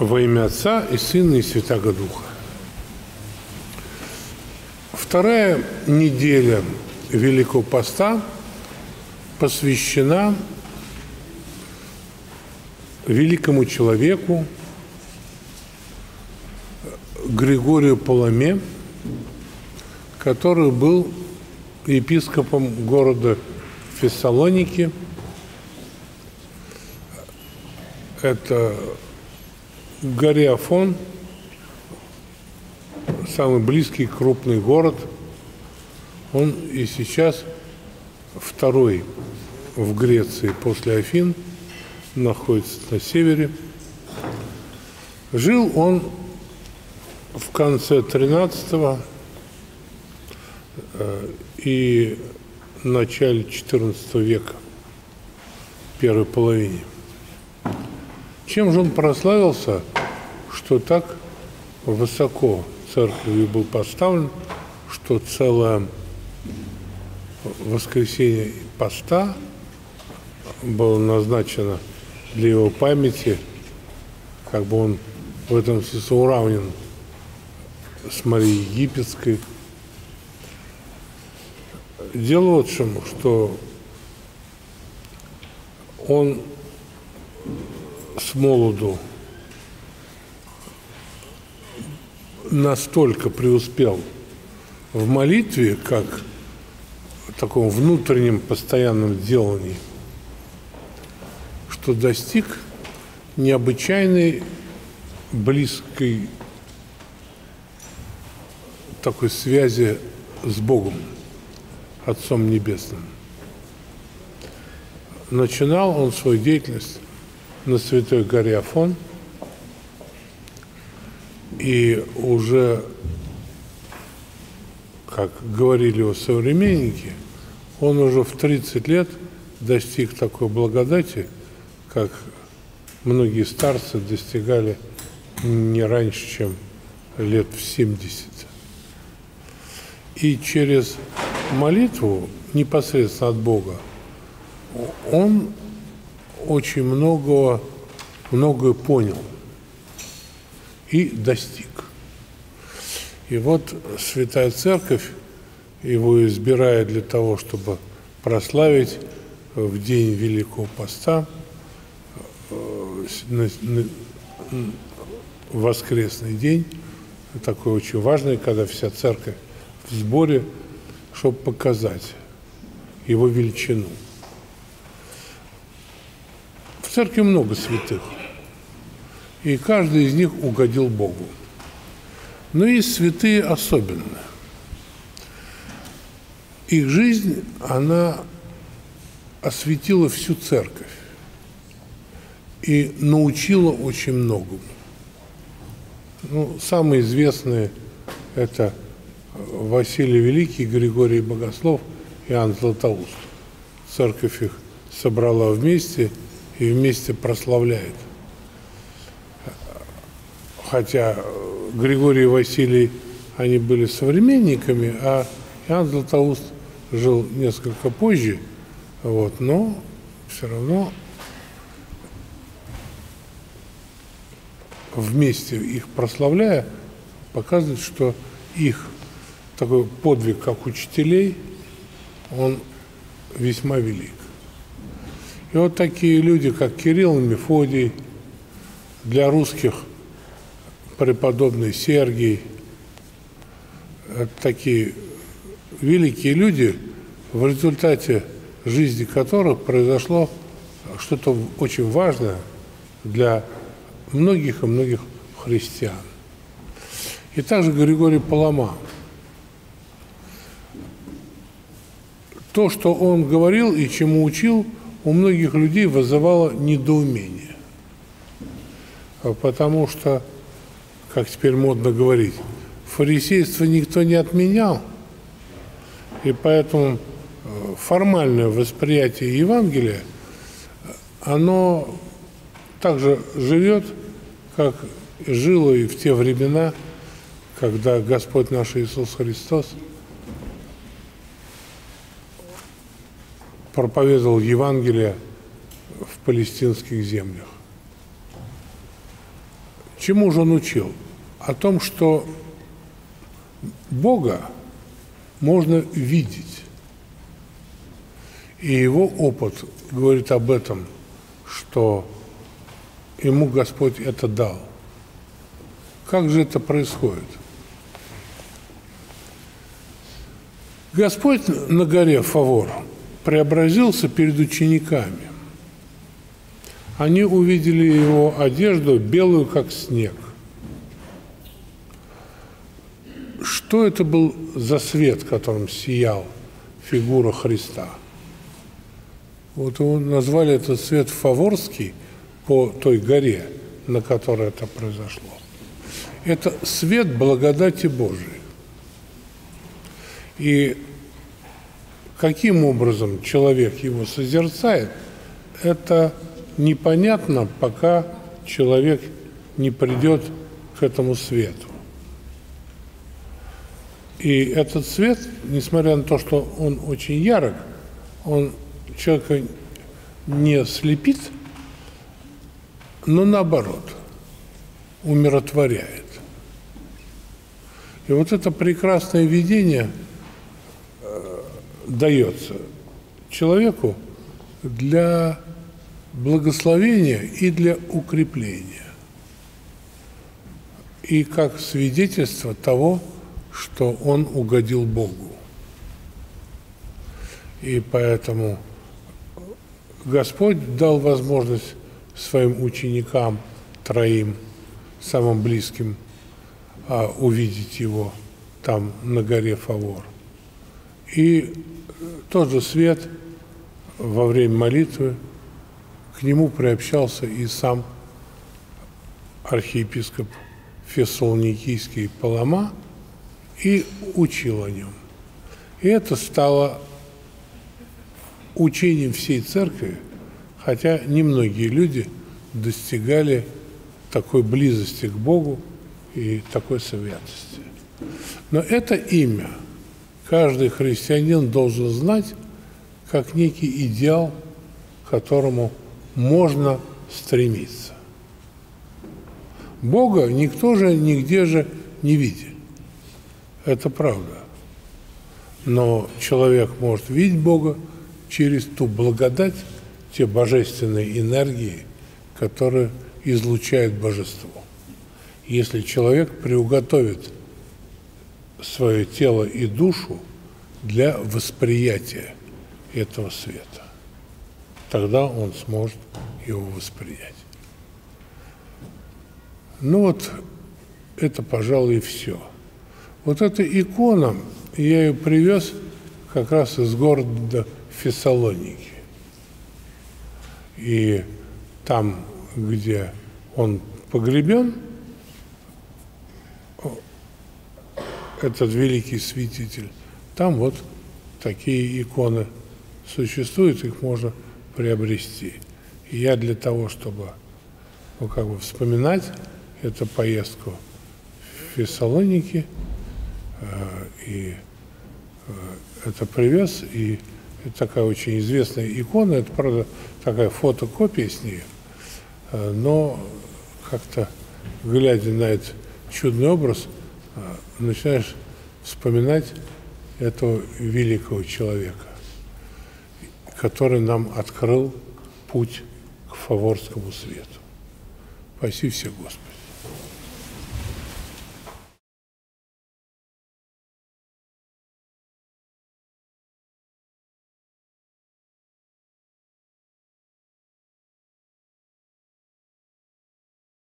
Во имя Отца и Сына и Святаго Духа. Вторая неделя Великого Поста посвящена великому человеку Григорию Паламе, который был епископом города Фессалоники. Это горе Афон, самый близкий крупный город. Он и сейчас второй в Греции после Афин, находится на севере. Жил он в конце XIII и начале XIV века, первой половине. Чем же он прославился, что так высоко церковью был поставлен, что целое воскресенье поста было назначено для его памяти, как бы он в этом смысле уравнен с Марией Египетской. Дело вот в чем, что он с молоду настолько преуспел в молитве, как в таком внутреннем постоянном делании, что достиг необычайной близкой такой связи с Богом, Отцом Небесным. Начинал он свою деятельность на Святой горе Афон, и уже, как говорили его современники, он уже в 30 лет достиг такой благодати, как многие старцы достигали не раньше, чем лет в 70. И через молитву непосредственно от Бога он очень многое понял и достиг. И вот Святая Церковь его избирает для того, чтобы прославить в день Великого Поста, воскресный день, такой очень важный, когда вся Церковь в сборе, чтобы показать его величину. В Церкви много святых, и каждый из них угодил Богу. Но есть святые особенные. Их жизнь, она осветила всю Церковь и научила очень многому. Самые известные – это Василий Великий, Григорий Богослов и Иоанн Златоуст. Церковь их собрала вместе и вместе прославляет. Хотя Григорий и Василий, они были современниками, а Иоанн Златоуст жил несколько позже, но все равно вместе их прославляя, показывает, что их такой подвиг, как учителей, он весьма велик. И вот такие люди, как Кирилл и Мефодий, для русских преподобный Сергий, такие великие люди, в результате жизни которых произошло что-то очень важное для многих и многих христиан. И также Григорий Палама. То, что он говорил и чему учил, у многих людей вызывало недоумение. Потому что, как теперь модно говорить, фарисейство никто не отменял, и поэтому формальное восприятие Евангелия, оно также живет, как жило и в те времена, когда Господь наш Иисус Христос проповедовал Евангелие в палестинских землях. Чему же он учил? О том, что Бога можно видеть. И его опыт говорит об этом, что ему Господь это дал. Как же это происходит? Господь на горе Фавор преобразился перед учениками. Они увидели его одежду белую, как снег. Что это был за свет, которым сиял фигура Христа? Вот его назвали этот свет Фаворский по той горе, на которой это произошло. Это свет благодати Божией. И каким образом человек его созерцает, это непонятно, пока человек не придет к этому свету. И этот свет, несмотря на то, что он очень ярок, он человека не слепит, но наоборот, умиротворяет. И вот это прекрасное видение дается человеку для благословения и для укрепления. И как свидетельство того, что он угодил Богу. И поэтому Господь дал возможность своим ученикам, троим, самым близким, увидеть его там на горе Фавор. И тот же свет во время молитвы, к нему приобщался и сам архиепископ Фессалоникийский Палама и учил о нем. И это стало учением всей церкви, хотя немногие люди достигали такой близости к Богу и такой святости. Но это имя каждый христианин должен знать как некий идеал, к которому можно стремиться. Бога никто же нигде же не видит. Это правда. Но человек может видеть Бога через ту благодать, те божественные энергии, которые излучает божество. Если человек приуготовит свое тело и душу для восприятия этого света, тогда он сможет его воспринять. Ну вот, это, пожалуй, и все. Вот эта икона, я ее привез как раз из города Фессалоники. И там, где он погребен, этот великий святитель, там вот такие иконы существуют, их можно приобрести. И я для того, чтобы вспоминать эту поездку в Фессалоники, это привез, и это такая очень известная икона, это, правда, такая фотокопия с ней, но как-то, глядя на этот чудный образ, начинаешь вспоминать этого великого человека, который нам открыл путь к фаворскому свету. Спаси всех, Господи.